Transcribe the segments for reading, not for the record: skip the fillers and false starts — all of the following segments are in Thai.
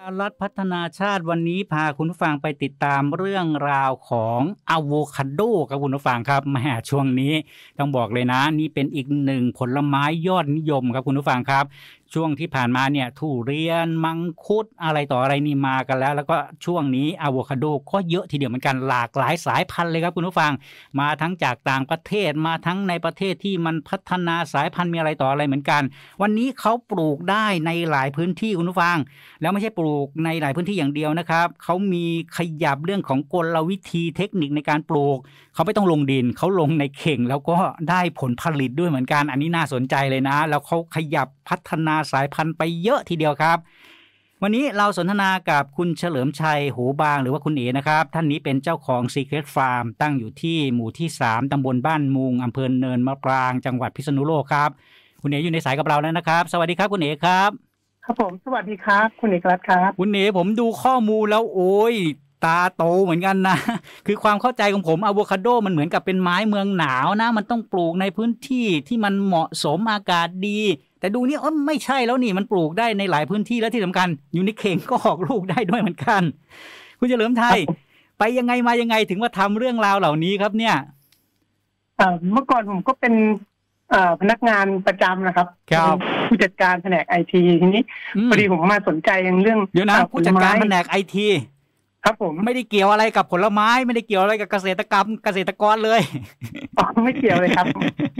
รัฐพัฒนาชาติวันนี้พาคุณผู้ฟังไปติดตามเรื่องราวของอะโวคาโดครับคุณผู้ฟังครับแหมช่วงนี้ต้องบอกเลยนะนี่เป็นอีกหนึ่งผลไม้ยอดนิยมครับคุณผู้ฟังครับช่วงที่ผ่านมาเนี่ยทุเรียนมังคุดอะไรต่ออะไรนี่มากันแล้วก็ช่วงนี้อะโวคาโดก็เยอะทีเดียวเหมือนกันหลากหลายสายพันธุ์เลยครับคุณผู้ฟังมาทั้งจากต่างประเทศมาทั้งในประเทศที่มันพัฒนาสายพันธุ์มีอะไรต่ออะไรเหมือนกันวันนี้เขาปลูกได้ในหลายพื้นที่คุณผู้ฟังแล้วไม่ใช่ปลูกในหลายพื้นที่อย่างเดียวนะครับเขามีขยับเรื่องของกลวิธีเทคนิคในการปลูกเขาไม่ต้องลงดินเขาลงในเข่งแล้วก็ได้ผลผลิตด้วยเหมือนกันอันนี้น่าสนใจเลยนะแล้วเขาขยับพัฒนาสายพันธุ์ไปเยอะทีเดียวครับวันนี้เราสนทนากับคุณเฉลิมชัยหูบางหรือว่าคุณเอ๋นะครับท่านนี้เป็นเจ้าของ Secret Farm ตั้งอยู่ที่หมู่ที่3ตำบลบ้านมุงอำเภอเนินมะปรางจังหวัดพิษณุโลกครับคุณเอ๋อยู่ในสายกับเราแล้วนะครับสวัสดีครับคุณเอ๋ครับครับผมสวัสดีครับคุณเอกรัตน์ครับคุณเอ๋ผมดูข้อมูลแล้วโอ้ยตาโตเหมือนกันนะคือความเข้าใจของผมอะโวคาโดมันเหมือนกับเป็นไม้เมืองหนาวนะมันต้องปลูกในพื้นที่ที่มันเหมาะสมอากาศดีแต่ดูนี่ไม่ใช่แล้วนี่มันปลูกได้ในหลายพื้นที่และที่สำคัญอยู่ในเข่งก็ออกลูกได้ด้วยเหมือนกันคุณเฉลิมไทยไปยังไงมายังไงถึงมาทำเรื่องราวเหล่านี้ครับเนี่ยเมื่อก่อนผมก็เป็นพนักงานประจำนะครับผู้จัดการแผนกไอทีทีนี้พอดีผมมาสนใจเรื่องเดี๋ยวนะผู้จัดการแผนกไอทีครับผมไม่ได้เกี่ยวอะไรกับผลไม้ไม่ได้เกี่ยวอะไรกับเกษตรกรเลยไม่เกี่ยวเลยครับ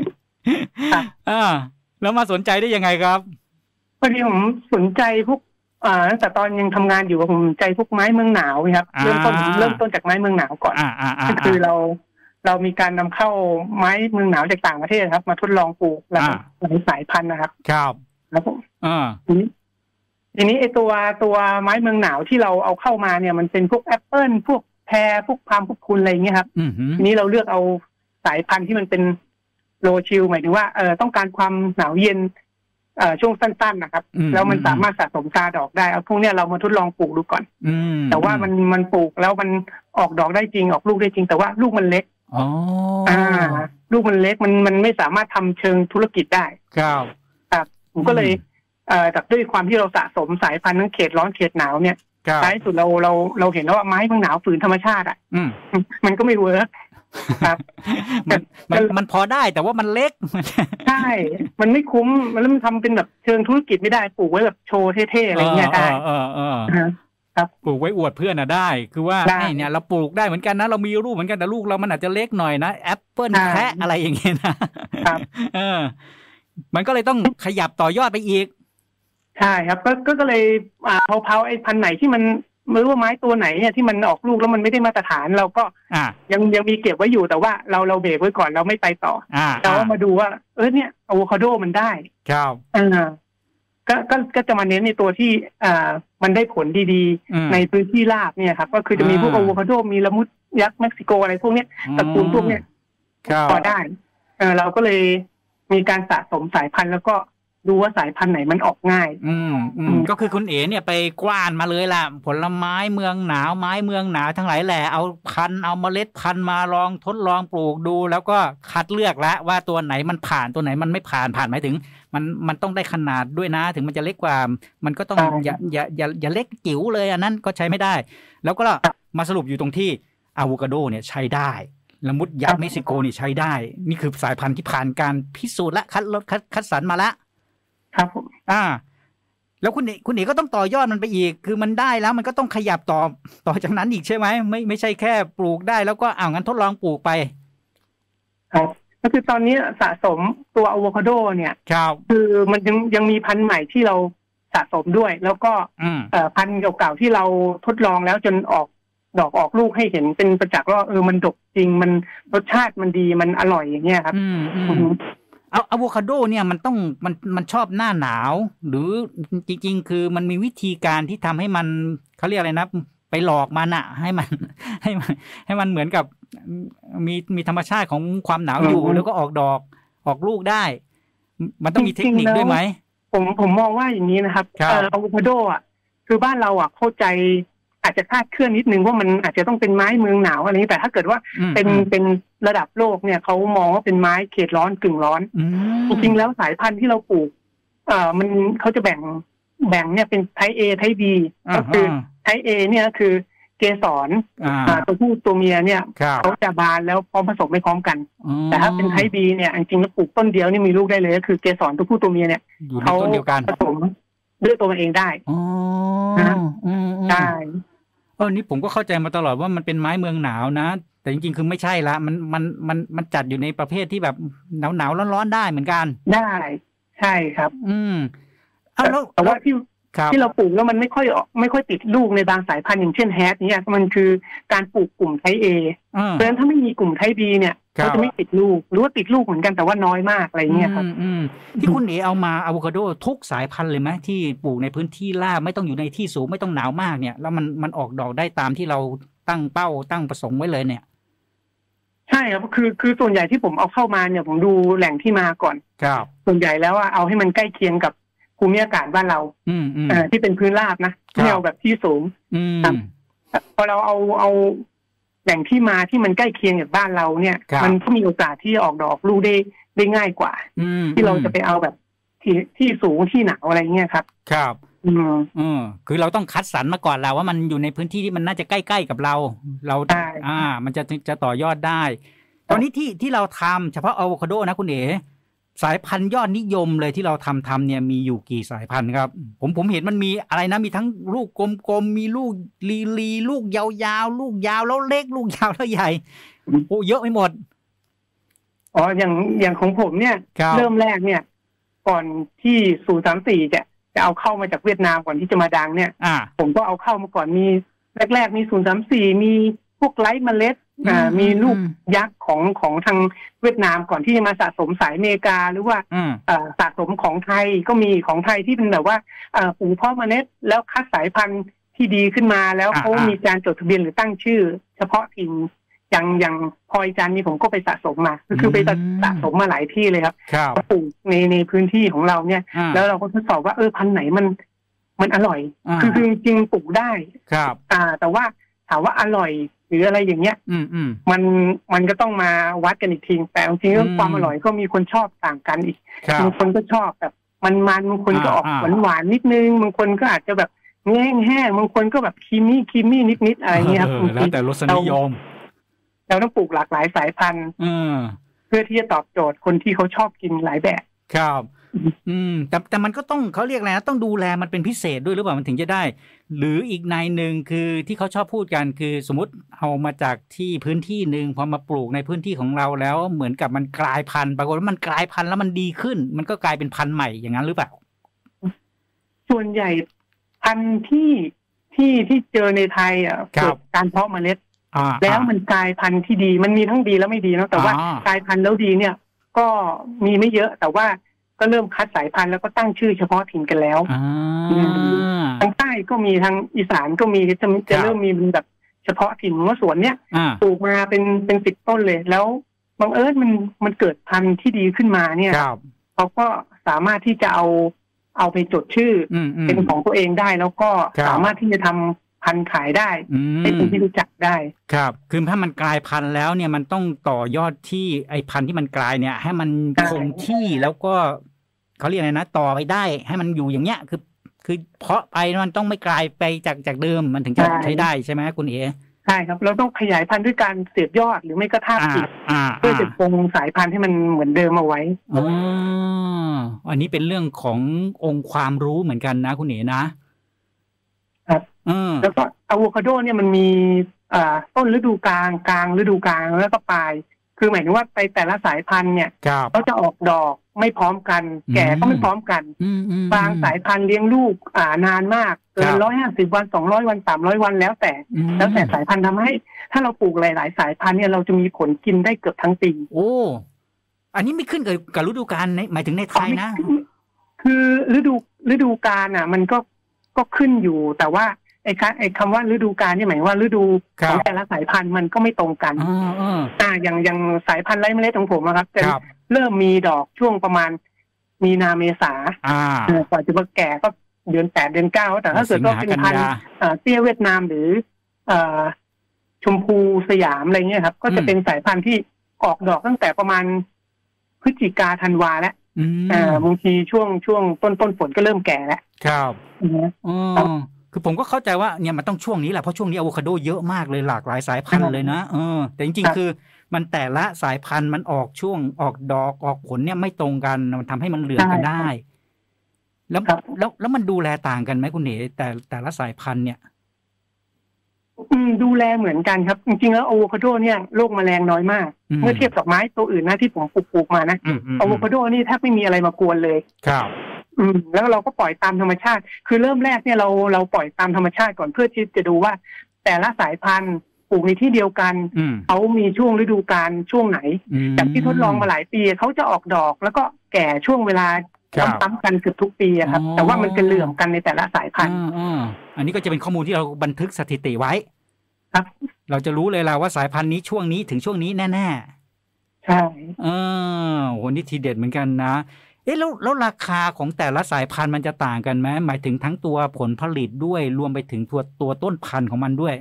แล้วมาสนใจได้ยังไงครับพอดีผมสนใจพวกตั้งแต่ตอนยังทำงานอยู่ผมสนใจพวกไม้เมืองหนาวครับเริ่มต้นจากไม้เมืองหนาวก่อนก็คือเรามีการนำเข้าไม้เมืองหนาวจากต่างประเทศครับมาทดลองปลูกหลายสายพันธุ์นะครับครับแล้วผมทีนี้ไอตัวไม้เมืองหนาวที่เราเอาเข้ามาเนี่ยมันเป็นพวกแอปเปิลพวกแพรพวกพามพวกคุณอะไรอย่างเงี้ยครับทีนี้เราเลือกเอาสายพันธุ์ที่มันเป็นโลชิลหมายถึงว่าต้องการความหนาวเย็นช่วงสั้นๆนะครับแล้วมันสามารถสะสมตาดอกได้เอาพวกเนี้ยเรามาทดลองปลูกดูก่อนแต่ว่ามันปลูกแล้วมันออกดอกได้จริงออกลูกได้จริงแต่ว่าลูกมันเล็กลูกมันเล็กมันไม่สามารถทำเชิงธุรกิจได้ครับผมก็เลยจากด้วยความที่เราสะสมสายพันธุ์ทั้งเขตร้อนเขตหนาวเนี่ยท้ายสุดเราเห็นแล้วว่าไม้เมืองหนาวฝืนธรรมชาติอ่ะมันก็ไม่เวิร์คครับมันพอได้แต่ว่ามันเล็กใช่มันไม่คุ้มมันทำเป็นแบบเชิงธุรกิจไม่ได้ปลูกไว้แบบโชว์เท่ๆอะไรเงี้ยได้ครับปลูกไว้อวดเพื่อนได้คือว่าเนี่ยเราปลูกได้เหมือนกันนะเรามีลูกเหมือนกันแต่ลูกเรามันอาจจะเล็กหน่อยนะแอปเปิ้ลแคะอะไรอย่างเงี้ยนะครับมันก็เลยต้องขยับต่อยอดไปอีกใช่ครับก็เลยเผาไอ้พันธุ์ไหนที่มันไม่รู้ว่าไม้ตัวไหนเนี่ยที่มันออกลูกแล้วมันไม่ได้มาตรฐานเราก็ยังมีเก็บไว้อยู่แต่ว่าเราเบรกไว้ก่อนเราไม่ไปต่อเรามาดูว่าเนี่ยอะโวคาโดมันได้ครับก็จะมาเน้นในตัวที่มันได้ผลดีๆในพื้นที่ราบเนี่ยครับก็คือจะมีพวกอะโวคาโดมีละมุดยักษ์เม็กซิโกอะไรพวกเนี้ยตระกูลพวกเนี้ยพอได้เราก็เลยมีการสะสมสายพันธุ์แล้วก็ดูว่าสายพันธุ์ไหนมันออกง่ายก็คือคุณเอ๋เนี่ยไปกว้านมาเลยล่ะผลไม้เมืองหนาวไม้เมืองหนาวทั้งหลายแหละเอาเมล็ดพันธุ์มาลองทดลองปลูกดูแล้วก็คัดเลือกแล้วว่าตัวไหนมันผ่านตัวไหนมันไม่ผ่านหมายถึงมันต้องได้ขนาดด้วยนะถึงมันจะเล็กกว่ามันก็ต้องอย่าเล็กจิ๋วเลยอันนั้นก็ใช้ไม่ได้แล้วก็มาสรุปอยู่ตรงที่อะโวคาโดเนี่ยใช้ได้ละมุดยักษ์เม็กซิโกนี่ใช้ได้นี่คือสายพันธุ์ที่ผ่านการพิสูจน์และคัดสรรมาแล้วครับแล้วคุณเอกก็ต้องต่อยอดมันไปอีกคือมันได้แล้วมันก็ต้องขยับต่อจากนั้นอีกใช่ไหมไม่ใช่แค่ปลูกได้แล้วก็งั้นทดลองปลูกไปครับก็คือตอนนี้สะสมตัวอะโวคาโดเนี่ยคือมันยังมีพันธุ์ใหม่ที่เราสะสมด้วยแล้วก็พันธุ์เก่าๆที่เราทดลองแล้วจนออกดอกออกลูกให้เห็นเป็นประจักษ์ว่ามันดกจริงมันรสชาติมันดีมันอร่อยอย่างเงี้ยครับอะโวคาโดเนี่ยมันชอบหน้าหนาวหรือจริงๆคือมันมีวิธีการที่ทำให้มันเขาเรียกอะไรนะไปหลอกมันอะให้มันเหมือนกับมีธรรมชาติของความหนาวอยู่แล้วก็ออกดอกออกลูกได้มันต้องมีเทคนิคด้วยไหมผมมองว่าอย่างนี้นะครับอะโวคาโดอ่ะคือบ้านเราอ่ะเข้าใจอาจจะคลาดเคลื่อนนิดนึงว่ามันอาจจะต้องเป็นไม้เมืองหนาวอะไรนี้แต่ถ้าเกิดว่าเป็นระดับโลกเนี่ยเขามองว่าเป็นไม้เขตร้อนกึ่งร้อนจริงๆแล้วสายพันธุ์ที่เราปลูกมันเขาจะแบ่งแบ่งเนี่ยเป็นไทป์ A ไทป์ B ก็คือไทป์ A เนี่ยคือเกสรตัวผู้ตัวเมียเนี่ยเขาจะบานแล้วพร้อมผสมไม่พร้อมกันแต่ถ้าเป็นไทป์ B เนี่ยจริงๆแล้วปลูกต้นเดียวนี่มีลูกได้เลยก็คือเกสรตัวผู้ตัวเมียเนี่ยเขาผสมด้วยตัวมันเองได้ใช่นี่ผมก็เข้าใจมาตลอดว่ามันเป็นไม้เมืองหนาวนะแต่จริงๆคือไม่ใช่ละมันจัดอยู่ในประเภทที่แบบหนาวร้อนๆได้เหมือนกันได้ใช่ครับแต่ว่าที่เราปลูกแล้วมันไม่ค่อยติดลูกในบางสายพันธุ์อย่างเช่นแฮทเนี่ยมันคือการปลูกกลุ่มไทป์ A เพราะฉะนั้นถ้าไม่มีกลุ่มไทป์ B เนี่ยเขาจะไม่ติดลูกหรือว่าติดลูกเหมือนกันแต่ว่าน้อยมากอะไรเงี้ยครับที่คุณเอ๋เอามาอะโวคาโดทุกสายพันธุ์เลยไหมที่ปลูกในพื้นที่ราบไม่ต้องอยู่ในที่สูงไม่ต้องหนาวมากเนี่ยแล้วมันออกดอกได้ตามที่เราตั้งเป้าตั้งประสงค์ไว้เลยเนี่ยใช่ครับคือส่วนใหญ่ที่ผมเอาเข้ามาเนี่ยผมดูแหล่งที่มาก่อนครับส่วนใหญ่แล้วเอาให้มันใกล้เคียงกับภูมิอากาศบ้านเราที่เป็นพื้นราบนะไม่เอาแบบที่สูงพอเราเอาแหล่งที่มาที่มันใกล้เคียงกับบ้านเราเนี่ยมันก็มีโอกาสที่ออกดอกลูกได้ง่ายกว่าที่เราจะไปเอาแบบที่สูงที่หนาวอะไรเงี้ยครับครับคือเราต้องคัดสรรมาก่อนแล้วว่ามันอยู่ในพื้นที่ที่มันน่าจะใกล้ๆกับเรามันจะต่อยอดได้ตอนนี้ที่เราทำเฉพาะอะโวคาโดนะคุณเอ๋สายพันธุ์ยอดนิยมเลยที่เราทำเนี่ยมีอยู่กี่สายพันธุ์ครับผมเห็นมันมีอะไรนะมีทั้งลูกกลมๆมีลูกลีลูกยาวๆลูกยาวแล้วเล็กลูกยาวแล้วใหญ่โอ้เยอะไปหมดอย่างของผมเนี่ยเริ่มแรกเนี่ยก่อนที่034จะเอาเข้ามาจากเวียดนามก่อนที่จะมาดังเนี่ยผมก็เอาเข้ามาก่อนมีแรกๆมี034มีพวกไร้เมล็ดมีลูกยักษ์ของทางเวียดนามก่อนที่จะมาสะสมสายอเมริกาหรือว่าสะสมของไทยก็มีของไทยที่เป็นแบบว่าปลูกเพาะเมล็ดแล้วคัดสายพันธุ์ที่ดีขึ้นมาแล้วเขามีการจดทะเบียนหรือตั้งชื่อเฉพาะถิ่นอย่างพลอยจันทร์นี่ผมก็ไปสะสมมาคือไปสะสมมาหลายที่เลยครับปลูกในพื้นที่ของเราเนี่ยแล้วเราก็ทดสอบว่าพันธุ์ไหนมันอร่อยคือจริงๆปลูกได้ครับแต่ว่าถามว่าอร่อยหรืออะไรอย่างเงี้ยมันก็ต้องมาวัดกันอีกทีแต่จริงๆเรื่องความอร่อยก็มีคนชอบต่างกันอีกบางคนก็ชอบแบบมันบางคนก็ออกหวานนิดนึงบางคนก็อาจจะแบบแห้งบางคนก็แบบครีมมี่นิดอะไรเงี้ยครับแล้วแต่รสนิยมเราต้องปลูกหลากหลายสายพันธุ์เพื่อที่จะตอบโจทย์คนที่เขาชอบกินหลายแบบครับแต่มันก็ต้องเขาเรียกอะไรนะต้องดูแลมันเป็นพิเศษด้วยหรือเปล่ามันถึงจะได้หรืออีกในหนึ่งคือที่เขาชอบพูดกันคือสมมติเอามาจากที่พื้นที่หนึ่งพอมาปลูกในพื้นที่ของเราแล้วเหมือนกับมันกลายพันธุ์ปรากฏว่ามันกลายพันธุ์แล้วมันดีขึ้นมันก็กลายเป็นพันธุ์ใหม่อย่างนั้นหรือเปล่าส่วนใหญ่พันธุ์ที่เจอในไทยเกิดการเพาะเมล็ดแล้วมันกลายพันธุ์ที่ดีมันมีทั้งดีแล้วไม่ดีนะแต่ว่ากลายพันธุ์แล้วดีเนี่ยก็มีไม่เยอะแต่ว่าก็เริ่มคัดสายพันธุ์แล้วก็ตั้งชื่อเฉพาะถิ่นกันแล้วทางใต้ก็มีทางอีสานก็มีจะเริ่มมีแบบเฉพาะถิ่นว่าสวนเนี้ยปลูกมาเป็น10 ต้นเลยแล้วบังเอิญมันเกิดพันธุ์ที่ดีขึ้นมาเนี่ยเขาก็สามารถที่จะเอาไปจดชื่อเป็นของตัวเองได้แล้วก็สามารถที่จะทำพันธุ์ขายได้ให้คนที่รู้จักได้ครับคือถ้ามันกลายพันธุ์แล้วเนี่ยมันต้องต่อยอดที่ไอ้พันธุ์ที่มันกลายเนี่ยให้มันคงที่แล้วก็เขาเรียกอะไรนะต่อไปได้ให้มันอยู่อย่างเงี้ยคือเพาะไปมันต้องไม่กลายไปจากเดิมมันถึงจะใช้ได้ใช่ไหมคุณเอ๋ใช่ครับเราต้องขยายพันธุ์ด้วยการเสียบยอดหรือไม่ก็ทาบกิ่งเพื่อจะคงสายพันธุ์ให้มันเหมือนเดิมเอาไว้อันนี้เป็นเรื่องขององค์ความรู้เหมือนกันนะคุณเอ๋นะครับแล้วก็อะโวคาโดเนี่ยมันมีต้นฤดูกาลกลางฤดูกาลแล้วก็ปลายคือหมายถึงว่าไปแต่ละสายพันธุ์เนี่ยเขาจะออกดอกไม่พร้อมกันแก่ก็ไม่พร้อมกันบางสายพันธุ์เลี้ยงลูกนานมากเกิน150 วัน200 วัน300 วันแล้วแต่สายพันธุ์ทำให้ถ้าเราปลูกหลายๆสายพันธุ์เนี่ยเราจะมีผลกินได้เกือบทั้งปีโอ้อันนี้ไม่ขึ้นกับฤดูกาลหมายถึงในไทยนะคือฤดูกาลมันก็ขึ้นอยู่แต่ว่าไอ้คำว่าฤดูกาลนี่หมายว่าฤดูของแต่ละสายพันธุ์มันก็ไม่ตรงกันอย่างสายพันธุ์ไร้เมล็ดของผมครับจะเริ่มมีดอกช่วงประมาณมีนาเมษากว่าจะมาแก่ก็เดือน8 เดือน 9แต่ถ้าเกิดว่าเป็นพันธุ์เตี้ยเวียดนามหรือชมพูสยามอะไรเงี้ยครับก็จะเป็นสายพันธุ์ที่ออกดอกตั้งแต่ประมาณพฤศจิกาธันวาแล้วบางทีช่วงต้นฝนก็เริ่มแก่แล้วครับคือผมก็เข้าใจว่าเนี่ยมันต้องช่วงนี้แหละเพราะช่วงนี้อะโวคาโดเยอะมากเลยหลากหลายสายพันธุ์เลยนะแต่จริงๆคือมันแต่ละสายพันธุ์มันออกช่วงออกดอกออกผลเนี่ยไม่ตรงกันมันทำให้มันเหลืองกันได้แล้วมันดูแลต่างกันไหมคุณเอ๋แต่ละสายพันธุ์เนี่ยดูแลเหมือนกันครับจริงๆแล้วอะโวคาโดเนี่ยโรคแมลงน้อยมากเมื่อเทียบกับไม้ตัวอื่นนะที่ผมปลูกมานะอะโวคาโดนี่แทบไม่มีอะไรมากวนเลยครับแล้วเราก็ปล่อยตามธรรมชาติคือเริ่มแรกเนี่ยเราปล่อยตามธรรมชาติก่อนเพื่อที่จะดูว่าแต่ละสายพันธุ์ปลูกในที่เดียวกันเขามีช่วงฤดูกาลช่วงไหนจากที่ทดลองมาหลายปีเขาจะออกดอกแล้วก็แก่ช่วงเวลาซ้ำๆกันเกือบทุกปีครับแต่ว่ามันจะเหลื่อมกันในแต่ละสายพันธุ์อันนี้ก็จะเป็นข้อมูลที่เราบันทึกสถิติไว้ครับเราจะรู้เลยล่ะว่าสายพันธุ์นี้ช่วงนี้ถึงช่วงนี้แน่ๆใช่โหนี่ทีเด็ดเหมือนกันนะแล้วราคาของแต่ละสายพันธุ์มันจะต่างกันไหมหมายถึงทั้งตัวผลผลิตด้วยรวมไปถึงตัวต้นพันธุ์ของมันด้วย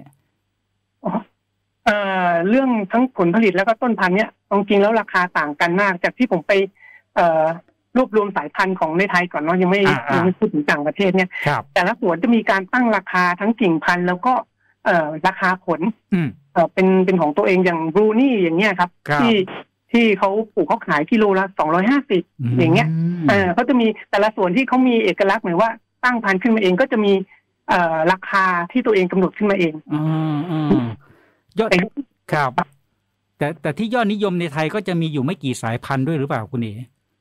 เรื่องทั้งผลผลิตแล้วก็ต้นพันธุ์เนี่ยจริงๆแล้วราคาต่างกันมากจากที่ผมไปรวบรวมสายพันธุ์ของในไทยก่อนเนาะยังไม่พูดถึงต่างประเทศเนี่ยแต่ละสวนจะมีการตั้งราคาทั้งกิ่งพันธุ์แล้วก็ราคาผลเป็นของตัวเองอย่างบรูนี่อย่างเงี้ยครับที่เขาปลูกเขาขายกิโลละ250อย่างเงี้ยเขาจะมีแต่ละส่วนที่เขามีเอกลักษณ์เหมือนว่าตั้งพันธุ์ขึ้นมาเองก็จะมีราคาที่ตัวเองกำหนดขึ้นมาเองยอดครับแต่ที่ยอดนิยมในไทยก็จะมีอยู่ไม่กี่สายพันธุ์ด้วยหรือเปล่าคุณเอ๋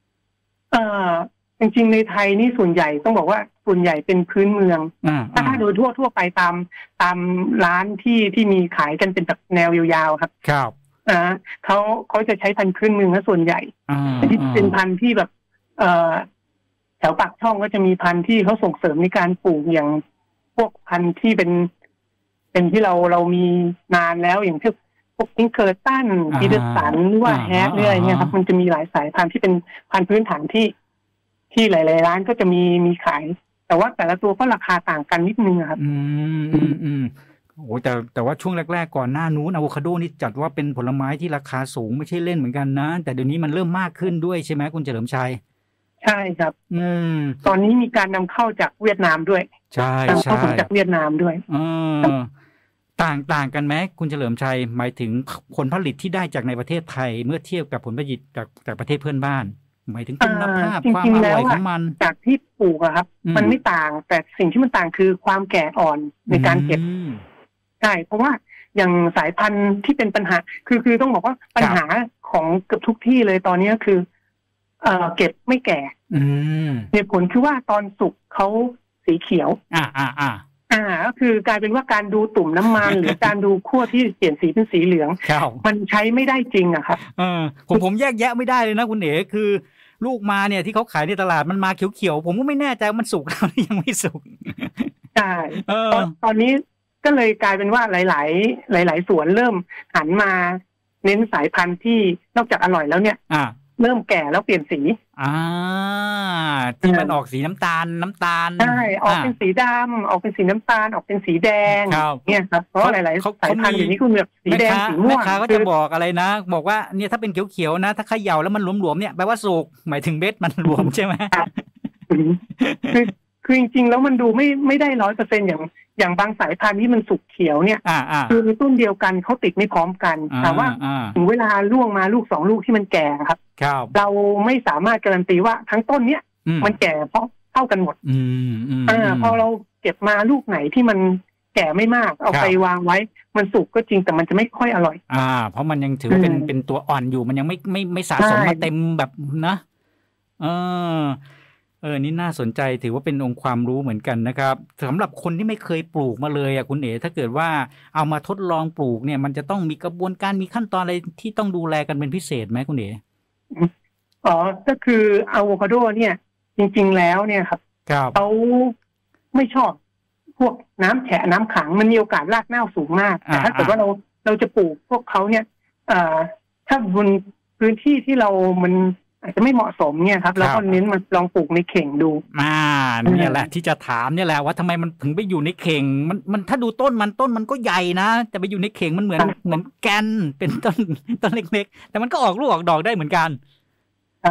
จริงๆในไทยนี่ส่วนใหญ่ต้องบอกว่าส่วนใหญ่เป็นพื้นเมืองถ้าโดยทั่วไปตามร้านที่มีขายกันเป็นแบบแนวยาวๆครับครับเขาจะใช้พันธุ์พื้นเมืองซะส่วนใหญ่ที่เป็นพันธุ์ที่แบบแถวปากช่องก็จะมีพันธุ์ที่เขาส่งเสริมในการปลูกอย่างพวกพันธุ์ที่เป็นที่เรามีนานแล้วอย่างเช่นพวกพิงเกอร์ตันปีเดอร์สันหรือว่าแฮปอะไรเงี้ยครับมันจะมีหลายสายพันธุ์ที่เป็นพันธุ์พื้นฐานที่หลายๆร้านก็จะมีขายแต่ว่าแต่ละตัวก็ราคาต่างกันนิดนึงครับโอ้แต่ว่าช่วงแรกๆก่อนหน้านู้นอะโวคาโดนี่จัดว่าเป็นผลไม้ที่ราคาสูงไม่ใช่เล่นเหมือนกันนะแต่เดี๋ยวนี้มันเริ่มมากขึ้นด้วยใช่ไหมคุณเฉลิมชัยใช่ครับตอนนี้มีการนำเข้าจากเวียดนามด้วยใช่นำเข้าจากเวียดนามด้วยต่างกันไหมคุณเฉลิมชัยหมายถึงผลผลิตที่ได้จากในประเทศไทยเมื่อเทียบกับผลผลิตจากประเทศเพื่อนบ้านหมายถึงคุณภาพความอร่อยของมันจากที่ปลูกอะครับมันไม่ต่างแต่สิ่งที่มันต่างคือความแก่อ่อนในการเก็บใช่เพราะว่าอย่างสายพันธุ์ที่เป็นปัญหาคือต้องบอกว่าปัญหาของเกือบทุกที่เลยตอนนี้ก็คือเก็บไม่แก่เหตุผลคือว่าตอนสุกเขาสีเขียวก็คือกลายเป็นว่าการดูตุ่มน้ำมัน หรือการดูขั้วที่เปลี่ยนสีเป็นสีเหลืองมันใช้ไม่ได้จริงอะครับผมแยกแยะไม่ได้เลยนะคุณเอ๋คือลูกมาเนี่ยที่เขาขายในตลาดมันมาเขียวๆผมก็ไม่แน่ใจมันสุกแล้วหรือยังไม่สุกใช่ตอนนี้ก็เลยกลายเป็นว่าหลายสวนเริ่มหันมาเน้นสายพันธุ์ที่นอกจากอร่อยแล้วเนี่ยเริ่มแก่แล้วเปลี่ยนสีที่มันออกสีน้ำตาลใช่ออกเป็นสีดำออกเป็นสีน้ำตาลออกเป็นสีแดงเนี่ยครับเพราะหลายๆสายพันธุ์อย่างนี้คุณแบบสีแดงสีม่วงแม่ค้าก็จะบอกอะไรนะบอกว่าเนี่ยถ้าเป็นเขียวๆนะถ้าเขย่าแล้วมันหลวมๆเนี่ยแปลว่าสุกหมายถึงเม็ดมันรวมใช่ไหมคือจริงๆแล้วมันดูไม่ได้100%อย่างบางสายพันธุ์ที่มันสุกเขียวเนี่ยคือในต้นเดียวกันเขาติดไม่พร้อมกันแต่ว่าถึงเวลาล่วงมาลูก2ลูกที่มันแก่ครับเราไม่สามารถการันตีว่าทั้งต้นเนี้ยมันแก่เพราะเท่ากันหมดพอเราเก็บมาลูกไหนที่มันแก่ไม่มากเอาไปวางไว้มันสุกก็จริงแต่มันจะไม่ค่อยอร่อยเพราะมันยังถือเป็นตัวอ่อนอยู่มันยังไม่สะสมมาเต็มแบบนะนี่น่าสนใจถือว่าเป็นองค์ความรู้เหมือนกันนะครับสำหรับคนที่ไม่เคยปลูกมาเลยคุณเอ๋ถ้าเกิดว่าเอามาทดลองปลูกเนี่ยมันจะต้องมีกระบวนการมีขั้นตอนอะไรที่ต้องดูแลกันเป็นพิเศษไหมคุณเอ๋ก็คืออะโวคาโดเนี่ยจริงๆแล้วเนี่ยครับเขาไม่ชอบพวกน้ำแฉะน้ำขังมันมีโอกาสรากเน่าสูงมากแต่ถ้าเกิดว่าเราจะปลูกพวกเขาเนี่ยถ้าบนพื้นที่ที่มันอาจจะไม่เหมาะสมเนี่ยครับแล้วก็เน้นมันลองปลูกในเข่งดูเนี่ยแหละที่จะถามเนี่ยแหละว่าทำไมมันถึงไปอยู่ในเข่งมันถ้าดูต้นมันก็ใหญ่นะแต่ไปอยู่ในเข่งมันเหมือนแกนเป็นต้นเล็กๆแต่มันก็ออกลูกออกดอกได้เหมือนกันครับผม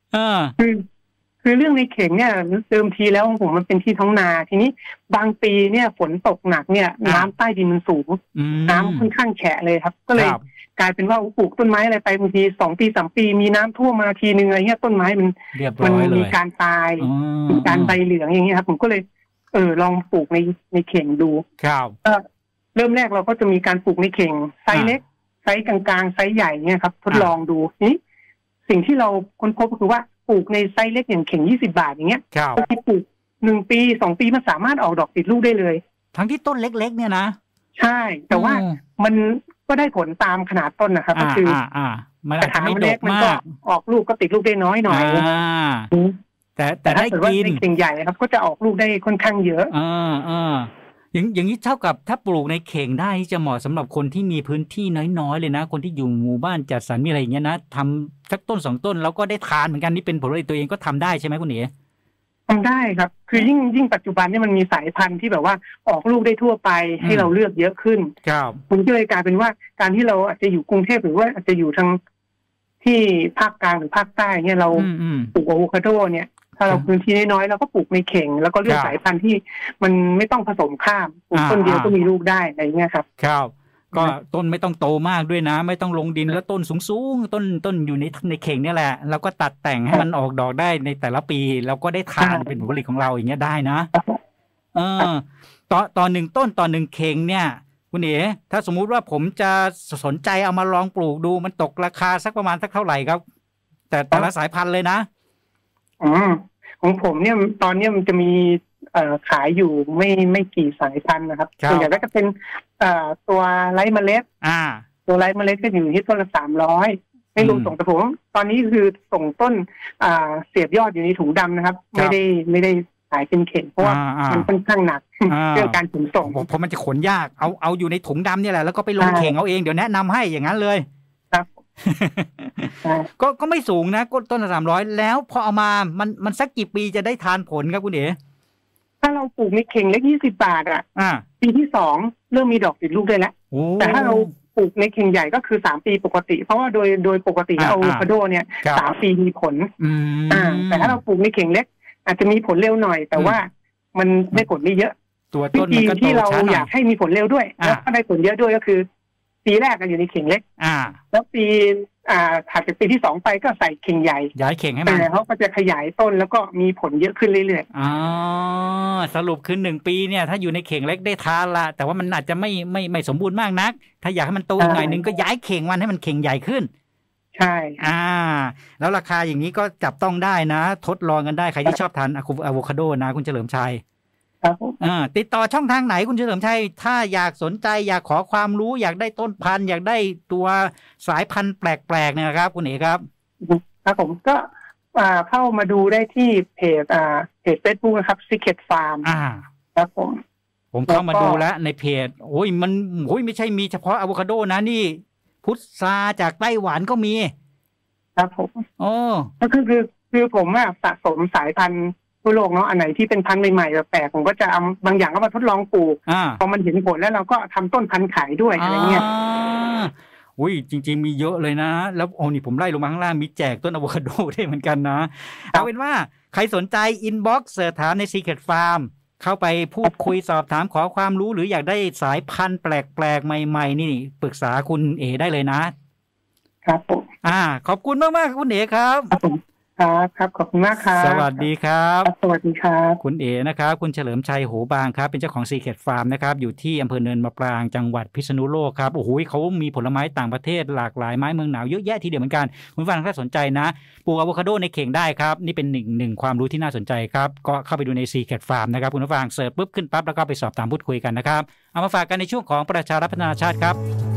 คือเรื่องในเข่งเนี่ยเดิมทีแล้วของผมมันเป็นที่ท้องนาทีนี้บางปีเนี่ยฝนตกหนักเนี่ยน้ำใต้ดินมันสูงน้ำค่อนข้างแฉะเลยครับก็เลยกลายเป็นว่าปลูกต้นไม้อะไรไปบางที2 ปี 3 ปีมีน้ำท่วมมาทีนึงอะไรเงี้ยต้นไม้มันมีการตายมีการใบเหลืองอย่างเงี้ยครับผมก็เลยลองปลูกในเข่งดูครับเริ่มแรกเราก็จะมีการปลูกในเข่งไซส์เล็กไซส์กลางๆไซส์ใหญ่เนี่ยครับทดลองดูนี้สิ่งที่เราค้นพบก็คือว่าปลูกในไซส์เล็กอย่างเข่ง20 บาทอย่างเงี้ยก็ที่ปลูก1 ปี 2 ปีมันสามารถออกดอกติดลูกได้เลยทั้งที่ต้นเล็กๆเนี่ยนะใช่แต่ว่ามันก็ได้ผลตามขนาดต้นนะครับก็คือกระถางเล็กมันก็ออกลูกก็ติดลูกได้น้อยหน่อยแต่ได้กินในเข่งใหญ่ครับก็จะออกลูกได้ค่อนข้างเยอะอย่างนี้เท่ากับถ้าปลูกในเข่งได้จะเหมาะสำหรับคนที่มีพื้นที่น้อยๆเลยนะคนที่อยู่หมู่บ้านจัดสรรมีอะไรอย่างเงี้ยนะทำสักต้น2 ต้นแล้วก็ได้ทานเหมือนกันนี่เป็นผลผลิตตัวเองก็ทำได้ใช่ไหมคุณเอ๋ทำได้ครับคือยิ่งปัจจุบันนี่มันมีสายพันธุ์ที่แบบว่าออกลูกได้ทั่วไปให้เราเลือกเยอะขึ้นผมก็เลยกลายเป็นว่าการที่เราอาจจะอยู่กรุงเทพหรือว่าอาจจะอยู่ทางที่ภาคกลางหรือภาคใต้เนี่ยเราปลูกอะโวคาโดเนี่ยถ้าเราพื้นที่น้อยๆเราก็ปลูกในเข่งแล้วก็เลือกสายพันธุ์ที่มันไม่ต้องผสมข้ามปลูกต้นเดียวก็มีลูกได้อะไรเงี้ยครับครับก็ต้นไม่ต้องโตมากด้วยนะไม่ต้องลงดินแล้วต้นสูงๆต้นอยู่ในเข่งนี่แหละแล้วก็ตัดแต่งให้มันออกดอกได้ในแต่ละปีแล้วก็ได้ทานเป็นผลผลิตของเราอย่างเงี้ยได้นะต่อ1 ต้นต่อ1 เข่งเนี่ยคุณเอ๋ถ้าสมมุติว่าผมจะสนใจเอามาลองปลูกดูมันตกราคาสักประมาณสักเท่าไหร่ครับแต่ละสายพันธุ์เลยนะของผมเนี่ยตอนนี้มันจะมีขายอยู่ไม่กี่สายพันธุ์นะครับส่วนใหญ่ก็จะเป็นตัวไร้เมล็ดตัวไร้เมล็ดก็อยู่ที่ต้นละ300ไม่รวมส่งแต่ผมตอนนี้คือส่งต้นเสียบยอดอยู่ในถุงดำนะครับไม่ได้ขายเป็นเข่งเพราะว่ามันค่อนข้างหนักเรื่องการขนส่งเพราะมันจะขนยากเอาอยู่ในถุงดำนี่แหละแล้วก็ไปลงเข่งเอาเองเดี๋ยวแนะนำให้อย่างนั้นเลยครับก็ไม่สูงนะต้นละ300แล้วพอเอามามันสักกี่ปีจะได้ทานผลครับคุณเอ๋ถ้าเราปลูกในเข่งเล็ก20 บาทปีที่2เริ่มมีดอกติดลูกได้แล้วแต่ถ้าเราปลูกในเข่งใหญ่ก็คือ3 ปีปกติเพราะว่าโดยปกติอะโวคาโดเนี่ย3 ปีมีผลแต่ถ้าเราปลูกในเข่งเล็กอาจจะมีผลเร็วหน่อยแต่ว่ามันได้ผลไม่เยอะตัวต้นมันก็โตช้าหน่อยที่เราอยากให้มีผลเร็วด้วยแล้วก็ได้ผลเยอะด้วยก็คือปีแรกอยู่ในเข่งเล็กแล้วปีถัดจากปีที่2ไปก็ใส่เข่งใหญ่ย้ายเข่งให้มันเขาก็จะขยายต้นแล้วก็มีผลเยอะขึ้นเรื่อยๆสรุปคือ1 ปีเนี่ยถ้าอยู่ในเข่งเล็กได้ทานละแต่ว่ามันอาจจะไม่สมบูรณ์มากนักถ้าอยากให้มันโตอีกหน่อยนึงก็ย้ายเข่งมันให้มันเข่งใหญ่ขึ้นใช่แล้วราคาอย่างนี้ก็จับต้องได้นะทดลองกันได้ใครที่ชอบทานอะโวคาโดนะคุณเฉลิมชัยติดต่อช่องทางไหนคุณเฉลิมชัยถ้าอยากสนใจอยากขอความรู้อยากได้ต้นพันธุ์อยากได้ตัวสายพันธุ์แปลกๆเนี่ยครับคุณเอกครับผมก็เข้ามาดูได้ที่เพจFacebook นะครับ Secret Farm ครับผมเข้ามาดูแล้วในเพจมันไม่ใช่มีเฉพาะอะโวคาโดนะนี่พุทราจากไต้หวันก็มีครับผมก็คือผมสะสมสายพันธุ์ทั่วโลกเนาะอันไหนที่เป็นพันธุ์ใหม่ๆแปลกผมก็จะเอาบางอย่างก็มาทดลองปลูกพอมันเห็นผลแล้วเราก็ทำต้นพันธุ์ขายด้วยอะไรเงี้ยจริงๆมีเยอะเลยนะแล้วนี่ผมไล่ลงมาข้างล่างมีแจกต้นอะโวคาโดได้เหมือนกันนะเอาเป็นว่าใครสนใจอินบ็อกซ์เสิร์ชถามใน Secret Farm เข้าไปพูดคุยสอบถามขอความรู้หรืออยากได้สายพันธุ์แปลกๆใหม่ๆนี่ปรึกษาคุณเอได้เลยนะครับผมขอบคุณมากๆคุณเอครับครับขอบคุณมากครับสวัสดีครับสวัสดีครับคุณเอนะครับคุณเฉลิมชัยโหบางครับเป็นเจ้าของ Secret Farm นะครับอยู่ที่อำเภอเนินมะปรางจังหวัดพิษณุโลกครับเขามีผลไม้ต่างประเทศหลากหลายไม้เมืองหนาวเยอะแยะทีเดียวเหมือนกันคุณฟังถ้าสนใจนะปลูกอะโวคาโดในเข่งได้ครับนี่เป็นหนึ่งความรู้ที่น่าสนใจครับก็เข้าไปดูใน Secret Farm นะครับคุณผู้ฟังเสิร์ชปุ๊บขึ้นปั๊บแล้วก็ไปสอบถามพูดคุยกันนะครับเอามาฝากกันในช่วงของประชารัฐพัฒนาชาติครับ